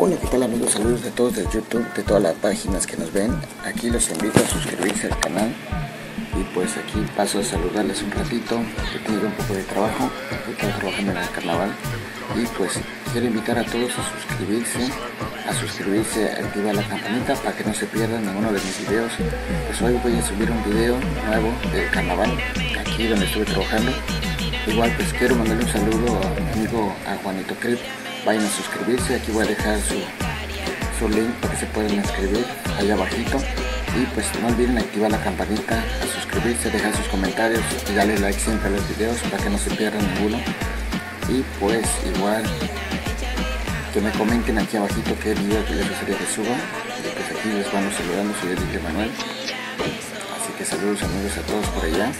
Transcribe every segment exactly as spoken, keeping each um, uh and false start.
Hola, ¿qué tal amigos? Saludos de todos de YouTube, de todas las páginas que nos ven. Aquí los invito a suscribirse al canal. Y pues aquí paso a saludarles un ratito. He tenido un poco de trabajo, he estado trabajando en el carnaval. Y pues quiero invitar a todos a suscribirse, a suscribirse, a activar la campanita para que no se pierdan ninguno de mis videos. Pues hoy voy a subir un video nuevo del carnaval, aquí donde estuve trabajando. Igual pues quiero mandarle un saludo a mi amigo, a Juanito Crip. Vayan a suscribirse, aquí voy a dejar su, su link para que se puedan inscribir allá abajito. Y pues no olviden activar la campanita, a suscribirse, dejar sus comentarios y darle like siempre a los videos para que no se pierdan ninguno. Y pues igual que me comenten aquí abajito qué video les gustaría que suba. Y pues aquí les vamos saludando, soy Edith Manuel. Así que saludos amigos a todos por allá.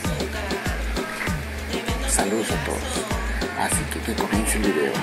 Saludos a todos. Así que que comience el video.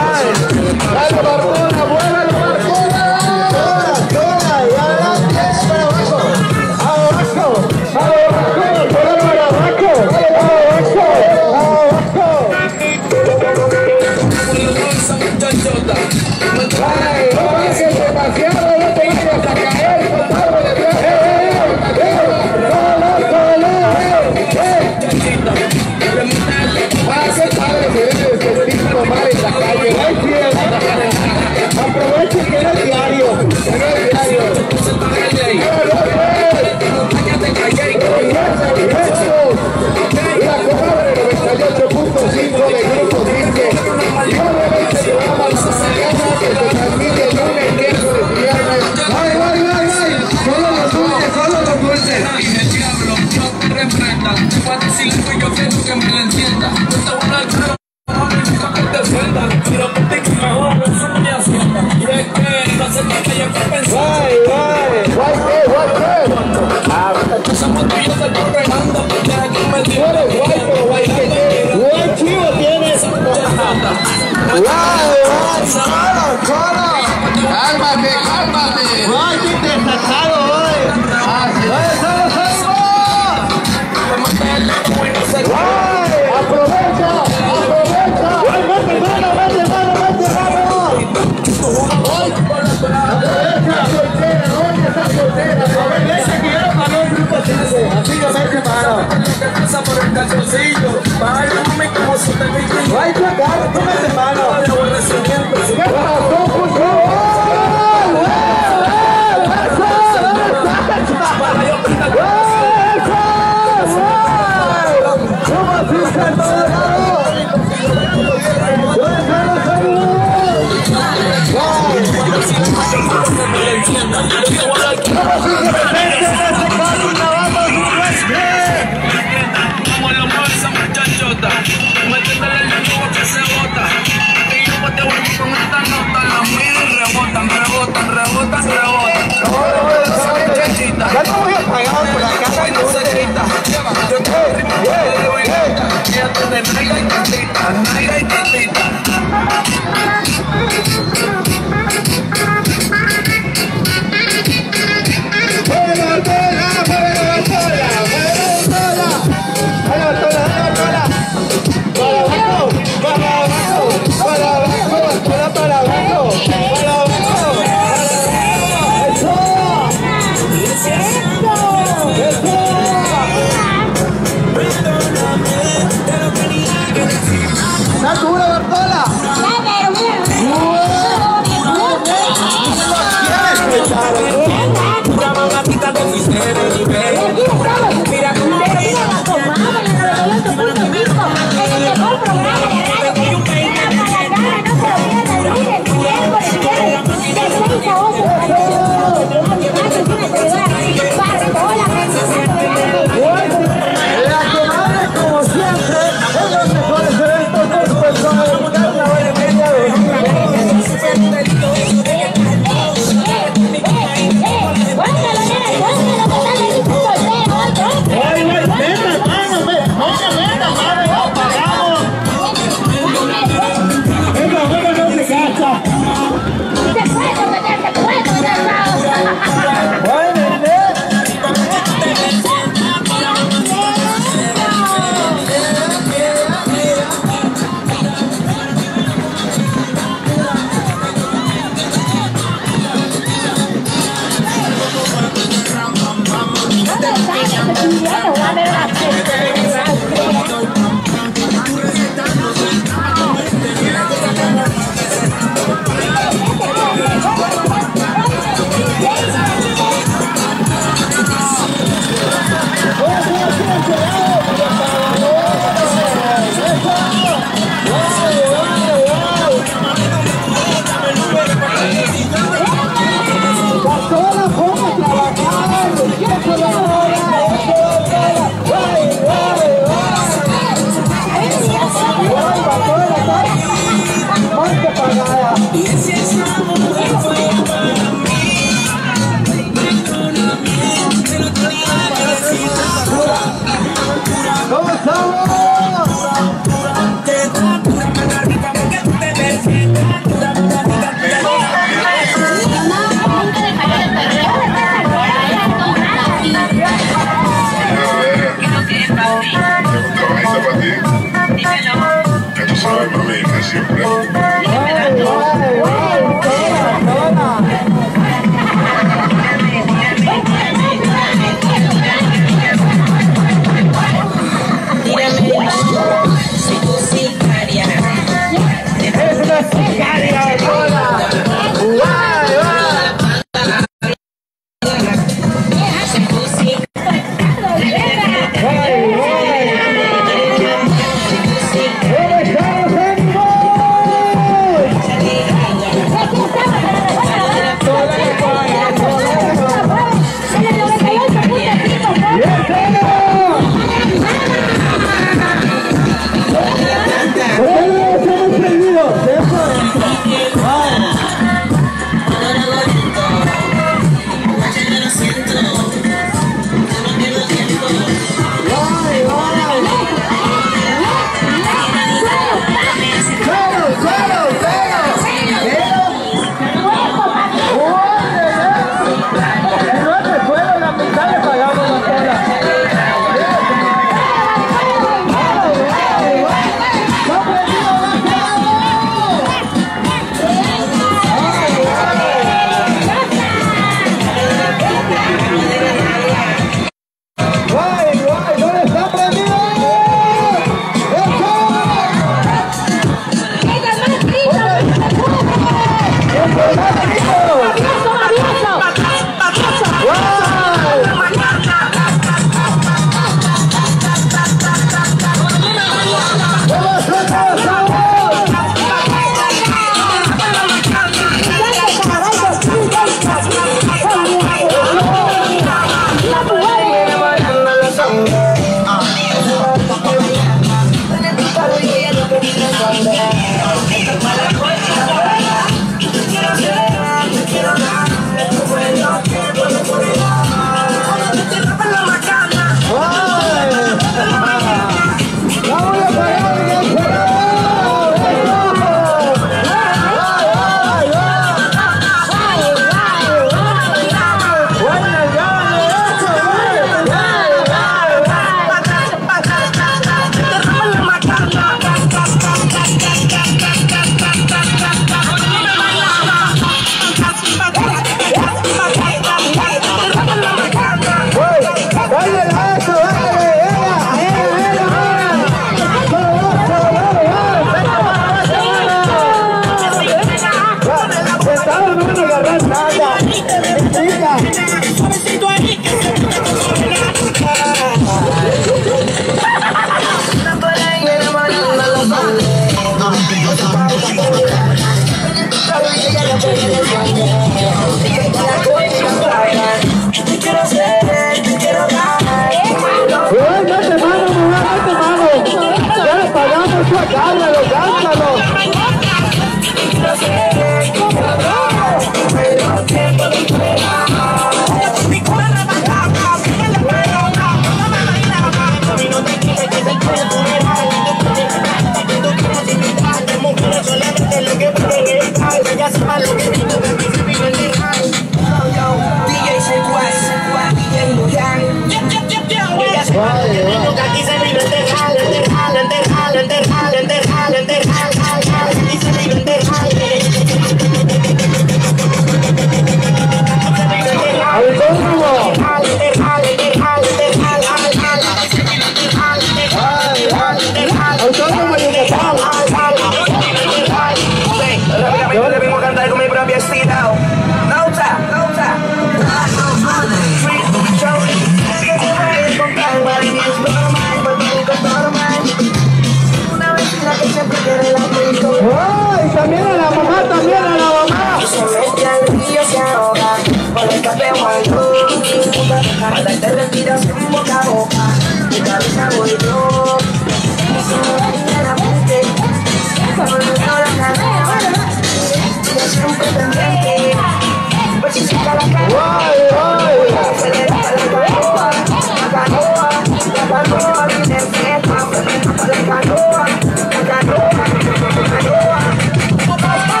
Like I know, like I know, like I know.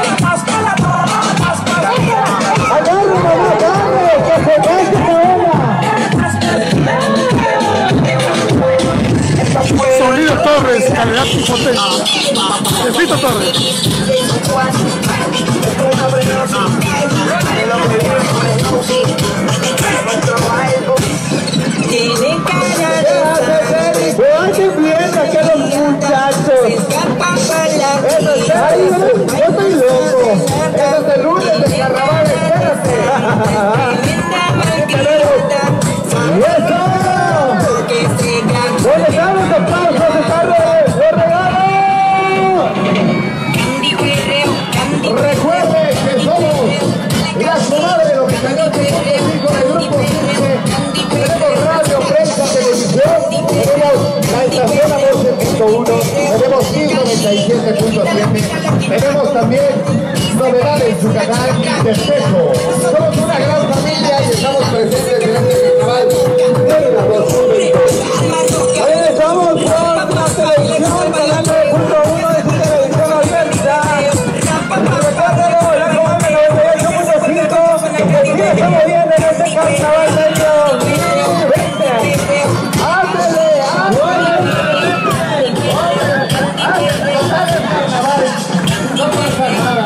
nueve punto siete. Tenemos también novedad en su canal de Espejo. Somos una gran familia y estamos presentes en este carnaval de la dos mil veinte. Ahí estamos con la televisión, canal nueve punto uno de su televisión abierta. Recuérdalo, la comanda noventa y ocho punto cinco, que sí estamos viendo en este carnaval del dos mil veinte. ¡Ándale, ándale! No pasa nada.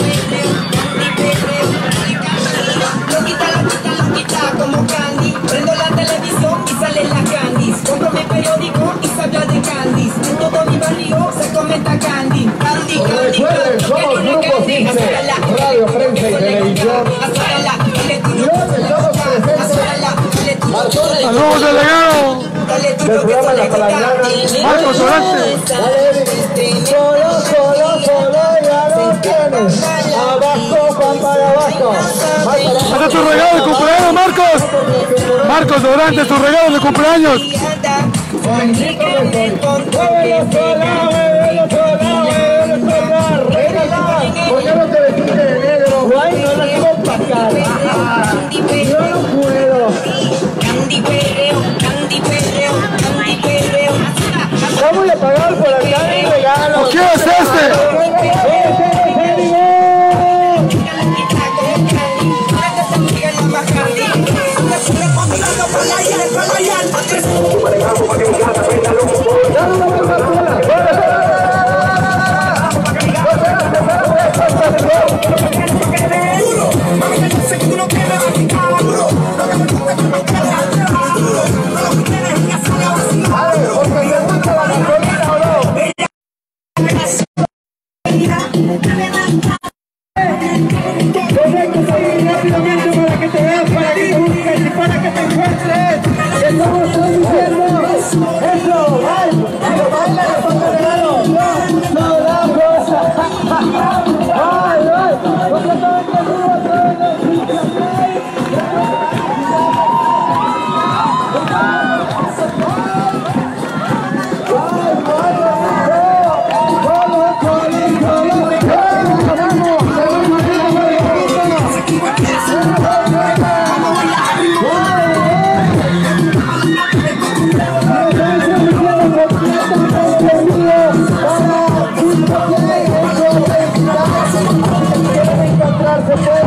Lo quita, lo quita, lo quita como Candy. Prendo la televisión y sale la Candy. Compro mi periódico y se habla de Candy. En todo mi barrio se comenta Candy. Candy, Candy. Recuerden, somos Grupo Cisne, radio, prensa y televisión. Y hoy estamos presentes. ¡Saludos, delegado! Del programa La Palangana. Marcos Dorante. Solo, solo, solo, ya lo tienes. Abajo, Juan para abajo. ¡Este es tu regalo de cumpleaños, Marcos! Marcos Dorante, tu regalo de cumpleaños. Muévelo sola, muévelo sola, muévelo sola. Regala. ¿Por qué no te vestiste de negro? Guay, no la quiero pasar. Yo no puedo. Candy perreo, Candy perreo, Candy perreo. Vamos a pagar por acá mi regalo. ¿Qué es este? Rápidamente para que te veas, para que te busques y para que te encuentres. Estamos transmitiendo eso. ¡Ay! ¡Pero baila de fondo regalo! ¡No da cosa! ¡Ay, ay! ¡Completamente se puede